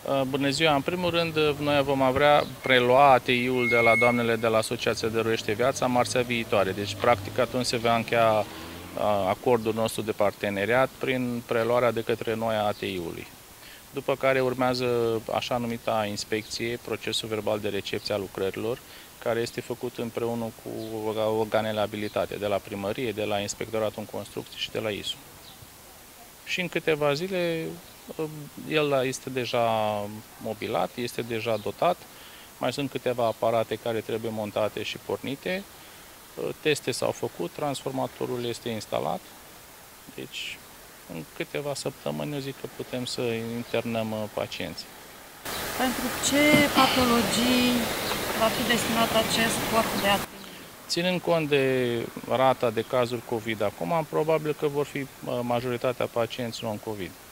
Bună ziua! În primul rând, noi vom prelua ATI-ul de la doamnele de la Asociația Dăruiește Viața marțea viitoare. Deci, practic, atunci se va încheia acordul nostru de parteneriat prin preluarea de către noi a ATI-ului. După care urmează așa numita inspecție, procesul verbal de recepție a lucrărilor, care este făcut împreună cu organele abilitate, de la primărie, de la Inspectoratul în Construcții și de la ISU. Și în câteva zile el este deja mobilat, este deja dotat, mai sunt câteva aparate care trebuie montate și pornite, teste s-au făcut, transformatorul este instalat, deci în câteva săptămâni eu zic că putem să internăm pacienții. Pentru ce patologii va fi destinat acest corp de ATI? Ținând cont de rata de cazuri COVID acum, probabil că vor fi majoritatea pacienți non-COVID.